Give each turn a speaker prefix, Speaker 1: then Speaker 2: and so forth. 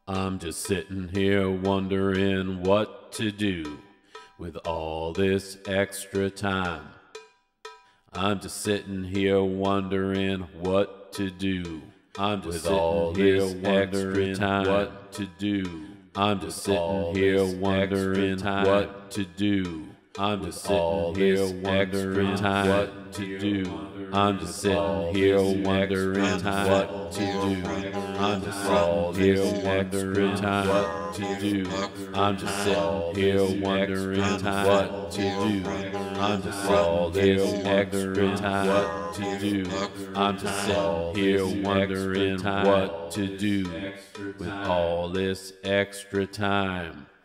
Speaker 1: I'm just sitting here wondering what to do with all this extra time. I'm just sitting here wondering what to do. I'm just sitting here wondering what to do. I'm just sitting here wondering what to do. I'm just sitting here wondering what to do. I'm just sitting here wondering what to do. I'm just sitting here wondering what to do. I'm just sitting here wondering what to do. I'm just sitting here wondering what to do. I'm just sitting here wondering what to do with all this extra time.